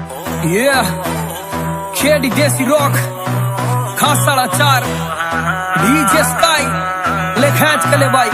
खेड़ी देसी rock खासाड़ा 4 DJ sky ले खैच कले भाई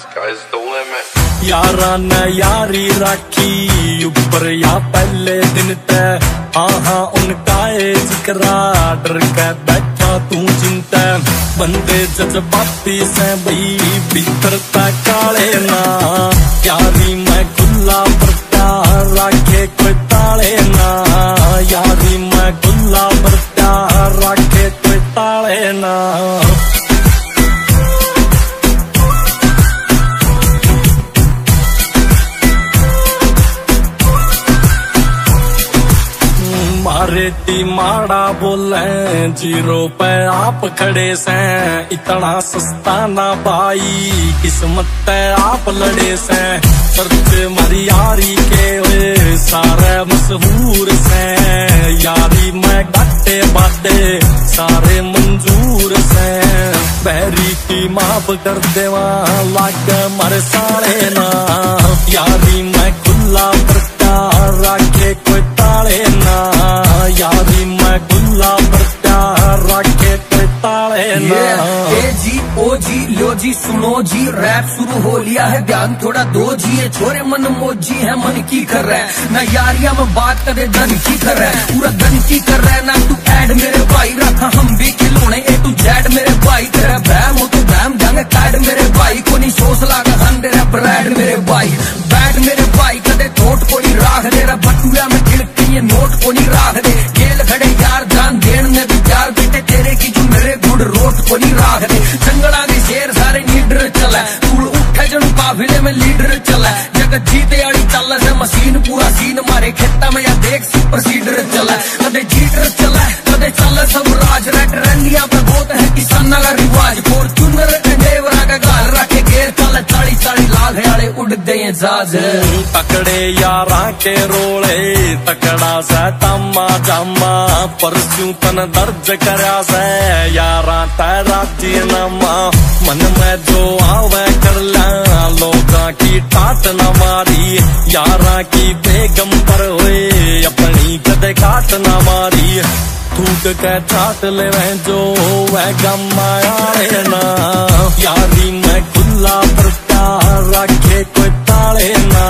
यारा न यारी राखी ऊपर या पहले दिन तय हाँ उनका जिक्रा डर के बैठा तू चिंता बंदे जज्बाती से बई भीतर तक काले ना यारी मैं खुला परता राखे कोई ताले ना यारी मैं खुला परता राखे कोई ताले ना मारे ती माड़ा बोले जीरो पे आप खड़े से इतना सस्ता ना भाई किस्मत आप लड़े से सर्च मारी यारी के वे सारे मशहूर से यारी मैं गाटे बाटे सारे मंजूर से बहरी की माफ कर देवा लाग मारे साले ना यारी मैं खुला परता राखे कोई ताले ना यारी मैं खुला परता राखे कोई ताले ना ए जी ओ जी लो जी सुनो जी रैप शुरू हो लिया है ध्यान थोड़ा दो जी ये छोरे मन मोजी है मन की कर रहा है ना यारिया में बात करे धन की कर रहा है पूरा धन की कर रहा है ना तू ऐड मेरे भाई रखा हम भी खिलौने ए टू जेड मेरे भाई तेरा बहम हो तो बहम जाएंगे कैड मेरे भाई को नहीं सोच लागा हंडे ब्रेड मेरे भाई बैड मेरे भाई कदे थोट को नहीं राख दे रहा बटुआ में खिड़की ये नोट को नहीं राख दे खेल खड़े यार जान देन में भी यार बेटे तेरे की जो मेरे गुड रोट को नहीं राख दे जंगला के शेर सारे लीडर चला तूड़ उठे जन काफिले में लीडर चला जगत जीते आड़ी चल से मशीन पूरा सीन मारे खेता में या देख सुपर सीडर चला कदे जीटर चला कदे चल सब राज रेट रंडिया पे बहुत है किसाना का रिवाज फॉर्चूनर डेवरा का गाल रखे घेर चल 40 लाख वाले उड़ते हैं जहाज तकड़े यारा के रोले तकड़ा से तम्मा जामा परसू तन दर्ज करया से यारा तेरा जीनमा मन में जो आवे कर ला लोगा की टाट न मारी यारा की बेगम पर हुए अपनी कदे काट न मारी थूक के चाट ले जो वह गम आया ना यारी मैं खुला परता राखे कोई ताले ना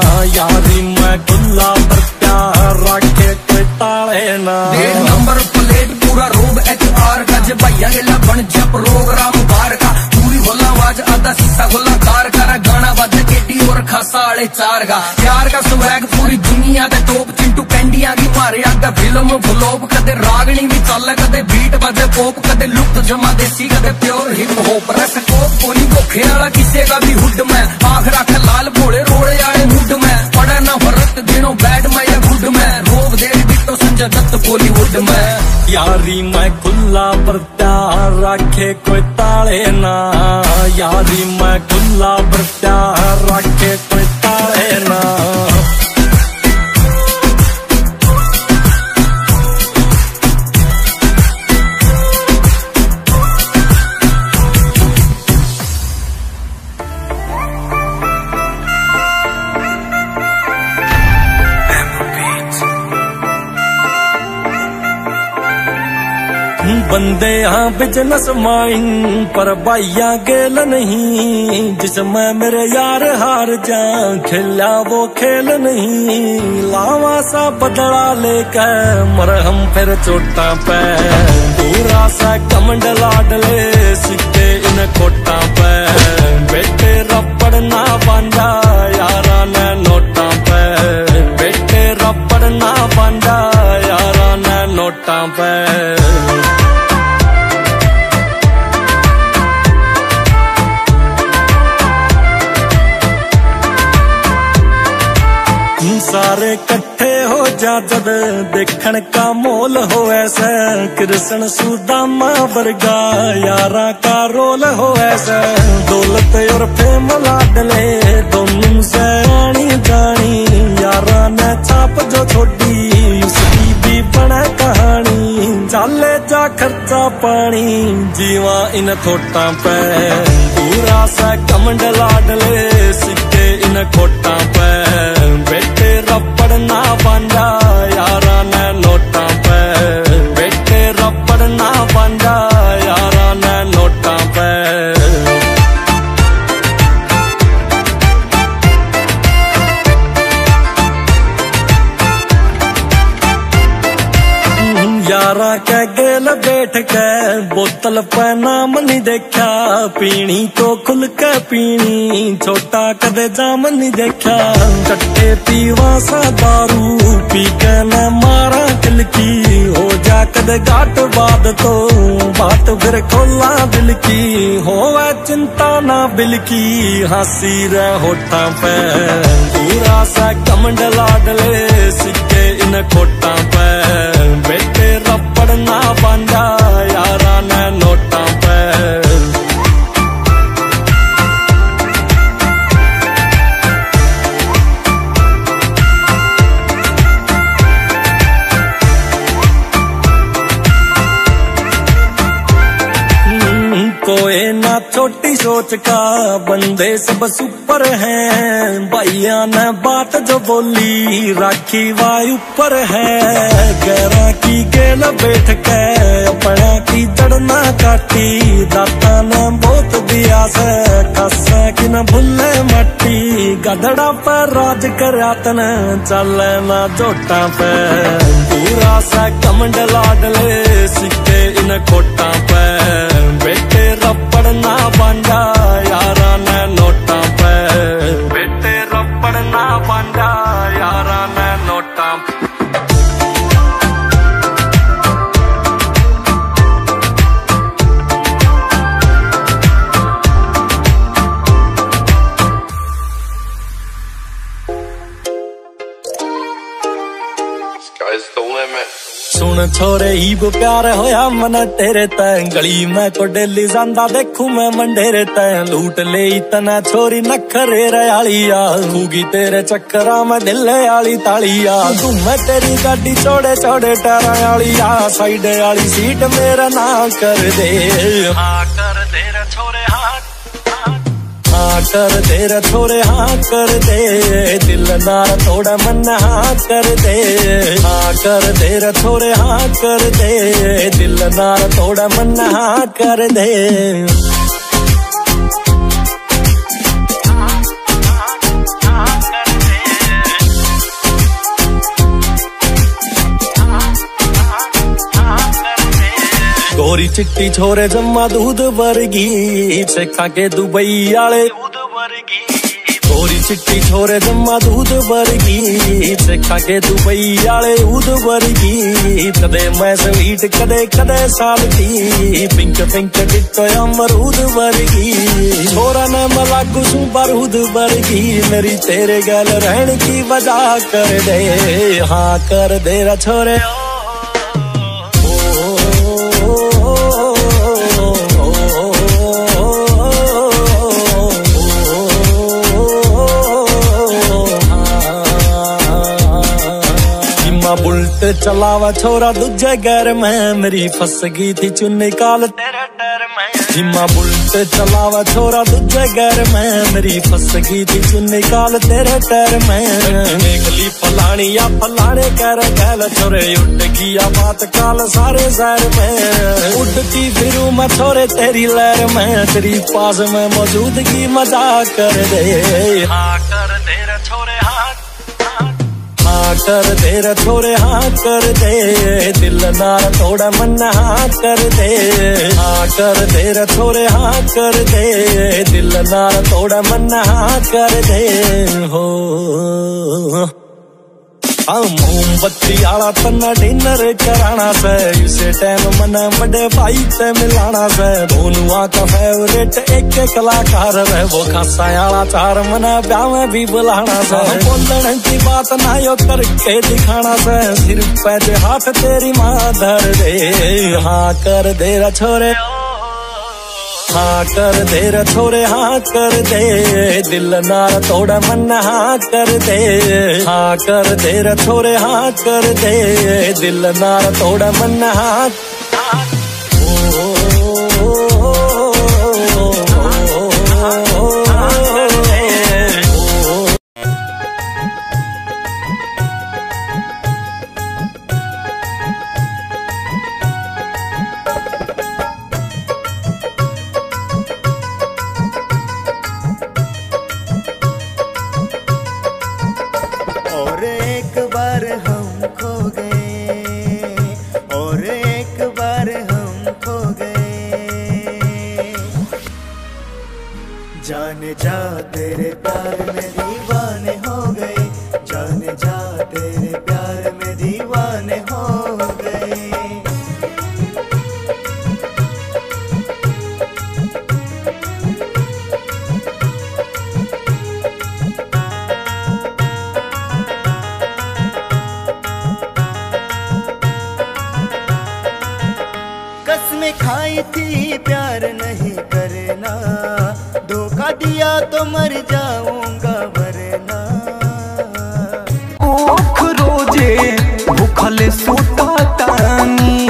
यारी मैं खुला परता राखे कोई ताले ना नंबर प्लेट पूरा रोब HR का जब भैया गेला बन जा प्रोग्राम बार का पूरी होला आवाज आधा शीशा खोला कार करा गाना बज केटी और खासाड़े 4 का प्यार का स्वैग पूरी दुनिया दे टॉप चिंटू कैंडिया की मारे आगा फिल्म फ्लॉप कदे रागनी भी चल कदे बीट बजे पॉप कदे लुक जमा देसी कदे प्योर हिप हॉप रस कोप कोनी भूखे वाला किसी का भी हुड में आख रख लाल भोले रोड़े वाले मुड में पड़ा ना फरक दिनों बैड में या गुड में रोब दे बिट्टो संजय दत्त बॉलीवुड में यारी मैं खुला परता राखे कोई ताले ना यारी मैं खुला परता राखे कोई ताले ना बंदे हाँ बिजनेस माइन पर भाइया गेल नहीं जिसमें मेरे यार हार जा खेला वो खेल नहीं लावा सा बदला लेकर मरहम फिर चोटा पे पूरा सा कमंड लाडले सिक्के इन कोटा पे बेटे रबड़ ना बांधा यारा ने नोटा पे बेटे रबड़ ना बांधा यारा ने नोटा पे सारे कट्ठे हो जा जद देखण का मोल हो ऐसा कृष्ण सुदामा वर्गा यारा का रोल हो ऐसा दौलत और फेम लाडले दोनों से आनी जानी यारा ने छाप जो छोड़ी उसकी भी बना कहानी चाले जा खर्चा पानी जीवा इन थोटा पे पूरा सा कमंड लाडले सिक्के इन खोटा पे बेटे रबड़ ना बांधा यारा ने यारा के गेल बैठ के बोतल पे नाम नहीं देखा, पीनी तो खुल के पीनी छोटा कदे जाम नहीं देखा। कट्टे पीवा सा दारू पी के न मारा किलकी, हो जा कदे घाट बाद तो बात फिर खोला दिल की। होवे चिंता ना बिल की हंसी रे होठा पे, पूरा सा कमंड लाडले सिक्के इन खोटा पे। बेटे रपड़ ना बांधा यारा ने नोटा पे। कोई ना छोटी सोच का बंदे सब सुपर हैं, भैया ने बात जो बोली राखी वायु पर है। गैरा की गेल बैठ के अपना की जड़ना काटी, दाता ने बहुत दिया से कसा कि न भूले मट्टी। गधड़ा पर राज करा तन चले ना जोटा पे, पूरा सा कमंड लाडले सिक्के इन खोटा पे। बेटे रपड़ ना बांधा यारा ने नोटा पे, बेटे रपड़ ना बांधा यारा ने नोटा पे। सुन छोरे ही प्यार होया मन तेरे तैं, गली में को डेली जांदा देखू मैं मंडेरे तैं। लूट ले इतना छोरी नखरे रयालिया, खूगी तेरे चक्करा में दिले आली तालिया। तू मैं तेरी गाड़ी छोड़े छोड़े टारा आलिया, साइड आली सीट मेरा ना कर दे। हाँ कर दे रे छोरे हाँ कर दे रे छोरे हाँ कर दे, दिल नार थोड़ा मन हाँ कर दे। हाँ कर दे रे छोरे हाँ कर दे, दिल नार थोड़ा मन हाँ कर दे। गोरी चिट्टी छोरे जम्मा दूध वर्गी, सिखा के दुबई आले दूध वर्गी। गोरी चिट्टी छोरे जम्मा दूध वर्गी, सिखा के दुबई आले दूध वर्गी। कदे मैं स्वीट कदे कदे साल्टी, पिंक पिंक डिट्टो अमरूद वर्गी। छोरा ने मला कुसू बारूद वर्गी, मेरी तेरे गल रहने की वजह कर दे। हाँ कर दे रा छोरे बुलट चलावा छोरा दूजे गैर में, मेरी फंस गई थी चुन्नी काल तेरे डर में। हिमा बुलट चलावा छोरा दूजे गैर में, मेरी फंस गई थी चुन्नी काल तेरे डर में। निकली फलानी या फलाने कर गैल छोरे, उठ गया बात काल सारे शहर में। उड़ती फिरू मैं छोरे तेरी लहर में, तेरी पास में मौजूदगी मजाक कर दे। हाँ कर दे रे छोरे हाँ कर दे रे छोरे हाँ कर दे, दिल नार थोड़ा मन हाँ कर दे। हाँ कर दे रे छोरे हाँ कर दे, दिल नार थोड़ा मन हाँ कर दे। हो मोमबत्ती आला तना डिनर कराना से, इसे टाइम मना बड़े भाई से मिलाना से। दोनों का फेवरेट एक कलाकार है, वो खासा आला चार मना ब्याह में भी बुलाना से। बोलने की बात ना यो करके दिखाना से, सिर्फ पैसे हाथ तेरी माँ धर दे। हाँ कर दे रा छोरे हाँ कर दे रे छोरे हाँ कर दे, दिल नार थोड़ा मन हाँ कर दे। हाँ कर दे रे छोरे हाँ कर दे, दिल नार थोड़ा मन हाँ। और एक बार हम खो गए, और जाने जा तेरे प्यार में दीवाने हो गए, जाने जा तेरे प्यार में दीवाने हो गए। कसमें खाई थी प्यार नहीं करना, धोखा दिया तो मर जाऊंगा वरना। ओख रोजे भूखल सुता तानी,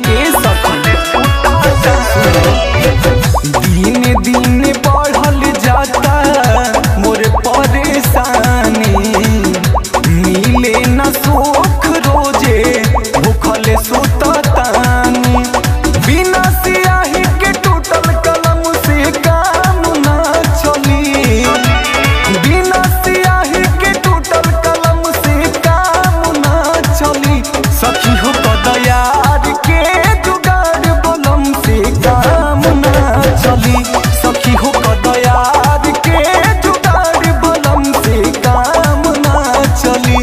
दिन दिन बढ़ल जाता मोर परेशानी, मिले न सुख रोजे भूखल सुता तानी। बिना सियाही के टूटल कलम से काम ना चली, बिना सियाही के टूटल कलम से काम ना चली। सखी हो कदयार के जुगाड़ बलम से काम ना चली, सखी हो कदयार के जुगाड़ बलम से काम ना चली।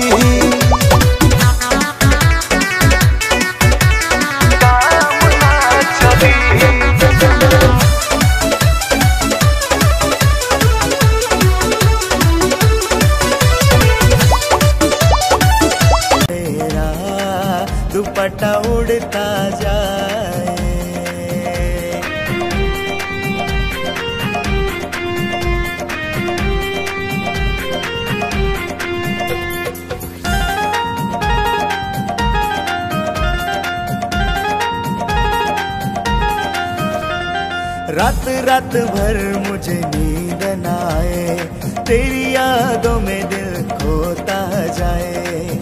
दुपट्टा उड़ता जाए, रात रात भर मुझे नींद न आए, तेरी यादों में दिल खोता जाए।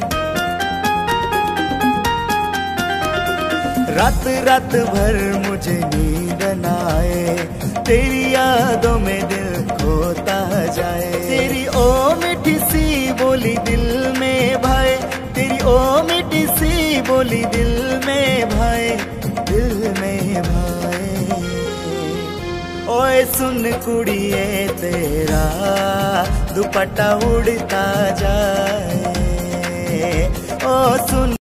रात रात भर मुझे नींद न आए, तेरी यादों में दिल खोता जाए। तेरी ओ मीठी सी बोली दिल में भाए, तेरी ओ मीठी सी बोली दिल में भाए, दिल में भाए। ओए सुन कुड़िए तेरा दुपट्टा उड़ता जाए, ओ सुन